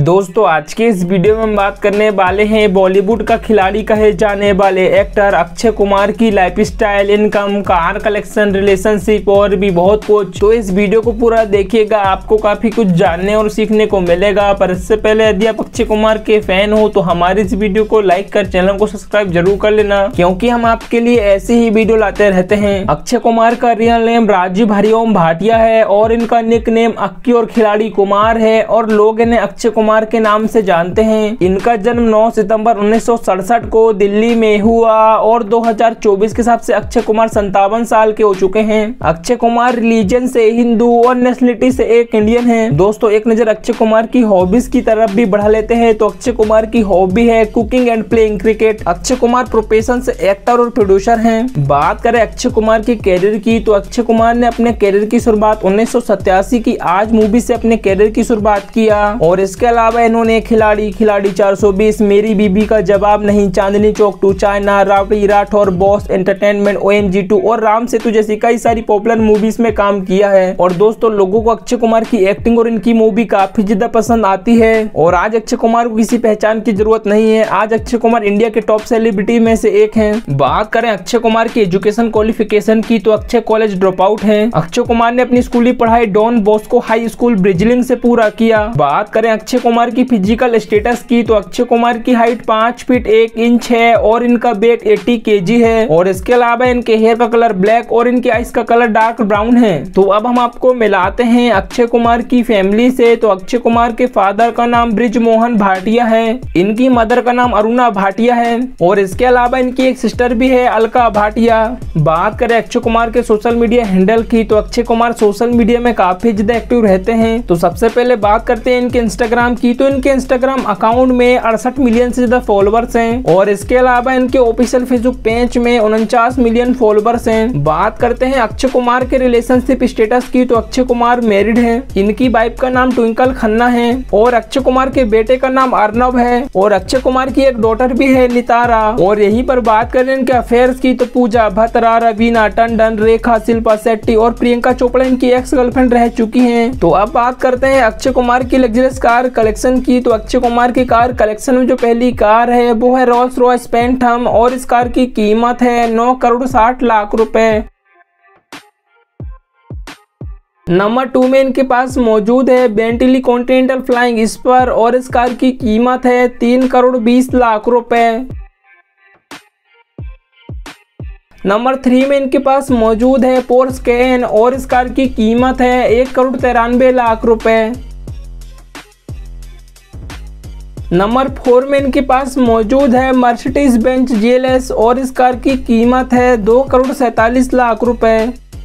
दोस्तों आज के इस वीडियो में हम बात करने वाले हैं बॉलीवुड का खिलाड़ी कहे जाने वाले एक्टर अक्षय कुमार की lifestyle, income, car collection, relationship और भी बहुत कुछ। तो इस वीडियो को पूरा देखिएगा, आपको काफी कुछ जानने और सीखने को मिलेगा। पर इससे पहले यदि आप अक्षय कुमार के फैन हो तो हमारे इस वीडियो को लाइक कर चैनल को सब्सक्राइब जरूर कर लेना, क्योंकि हम आपके लिए ऐसे ही वीडियो लाते रहते हैं। अक्षय कुमार का रियल नेम राजीव हरिओम भाटिया है और इनका निक नेम अक्की और खिलाड़ी कुमार है और लोग इन्हें अक्षय कुमार के नाम से जानते हैं। इनका जन्म 9 सितंबर 1967 को दिल्ली में हुआ और 2024 के हिसाब से अक्षय कुमार 57 साल के हो चुके हैं। अक्षय कुमार रिलीजन से हिंदू और नेशनलिटी से एक इंडियन है। दोस्तों एक नजर अक्षय कुमार की हॉबीज की तरफ भी बढ़ा लेते हैं तो अक्षय कुमार की हॉबी है cooking and playing cricket. Akshay Kumar profession से एक्टर और प्रोड्यूसर हैं। बात करें अक्षय कुमार की कैरियर की तो अक्षय कुमार ने अपने कैरियर की शुरुआत 1987 की आज मूवी से अपने कैरियर की शुरुआत किया और इसके अलावा इन्होंने खिलाड़ी, खिलाड़ी 420, मेरी बीबी का जवाब नहीं, Chandni Chowk to China, Rowdy Rathore, boss entertainment, OMG2 और राम सेतु जैसी कई सारी पॉपुलर मूवीज में काम किया है। और दोस्तों लोगों को अक्षय कुमार की एक्टिंग और इनकी मूवी काफी ज्यादा पसंद आती है और आज अक्षय कुमार को किसी पहचान की जरूरत नहीं है। आज अक्षय कुमार इंडिया के टॉप सेलिब्रिटी में से एक हैं। बात करें अक्षय कुमार की एजुकेशन क्वालिफिकेशन की तो अक्षय कॉलेज ड्रॉप आउट है। अक्षय कुमार ने अपनी स्कूली पढ़ाई डॉन बॉस्को हाई स्कूल ब्रिजलिंग से पूरा किया। बात करें अक्षय कुमार की फिजिकल स्टेटस की तो अक्षय कुमार की हाइट 5 फीट 1 इंच है और इनका वेट 80 kg है और इसके अलावा इनके हेयर का कलर ब्लैक और इनके आइज का कलर डार्क ब्राउन है। तो अब हम आपको मिलाते हैं अक्षय कुमार की फैमिली से। तो अक्षय कुमार के फादर का नाम ब्रिजमोहन भाटिया है, इनकी मदर का नाम अरुणा भाटिया है और इसके अलावा इनकी एक सिस्टर भी है अलका भाटिया। बात करें अक्षय कुमार के सोशल मीडिया हैंडल की तो अक्षय कुमार सोशल मीडिया में काफी ज्यादा एक्टिव रहते हैं। तो सबसे पहले बात करते हैं इनके इंस्टाग्राम की तो इनके इंस्टाग्राम अकाउंट में 68 मिलियन से ज्यादा फॉलोवर्स हैं और इसके अलावा इनके ऑफिशियल फेसबुक पेज में 49 मिलियन फॉलोवर्स हैं। बात करते हैं अक्षय कुमार के रिलेशनशिप स्टेटस की तो अक्षय कुमार मैरिड हैं, इनकी वाइफ का नाम ट्विंकल खन्ना है और अक्षय कुमार के बेटे का नाम अर्नव है और अक्षय कुमार की एक डॉटर भी है नितारा। और यहीं पर बात करें इनके अफेयर्स की तो पूजा भत्रा, रवीना टंडन, रेखा, शिल्पा शेट्टी और प्रियंका चोपड़ा इनकी एक्स गर्लफ्रेंड रह चुकी हैं। तो अब बात करते हैं अक्षय कुमार की लग्जरियस कार कलेक्शन की तो अक्षय कुमार की कार कलेक्शन में जो पहली कार है वो है रोल्स रॉयस फैंटम और इस कार की कीमत है 9 करोड़ 60 लाख रुपए। नंबर 2 में इनके पास मौजूद है बेंटली कॉन्टिनेंटल फ्लाइंग स्पर और इस कार की कीमत है 3 करोड़ 20 लाख रुपए। नंबर 3 में इनके पास मौजूद है पोर्श कैयन और इस कार की कीमत है 1 करोड़ 93 लाख रुपए। नंबर 4 में इनके पास मौजूद है मर्सिडीज बेंज GLS और इस कार की कीमत है 2 करोड़ 47 लाख रुपए।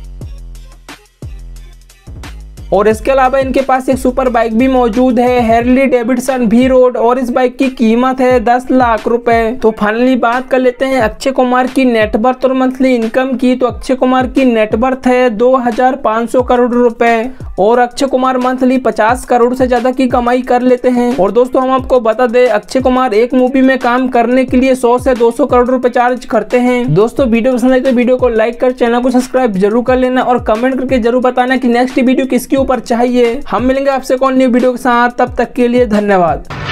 और इसके अलावा इनके पास एक सुपर बाइक भी मौजूद है हार्ले डेविडसन V रोड और इस बाइक की कीमत है 10 लाख रुपए। तो फाइनली बात कर लेते हैं अक्षय कुमार की नेटवर्थ और मंथली इनकम की तो अक्षय कुमार की नेटवर्थ है 2500 करोड़ रुपए और अक्षय कुमार मंथली 50 करोड़ से ज्यादा की कमाई कर लेते हैं। और दोस्तों हम आपको बता दें अक्षय कुमार एक मूवी में काम करने के लिए 100 से 200 करोड़ रुपए चार्ज करते हैं। दोस्तों वीडियो पसंद आई तो वीडियो को लाइक कर चैनल को सब्सक्राइब जरूर कर लेना और कमेंट करके जरूर बताना कि नेक्स्ट वीडियो किसके ऊपर चाहिए। हम मिलेंगे आपसे कौन न्यू वीडियो के साथ, तब तक के लिए धन्यवाद।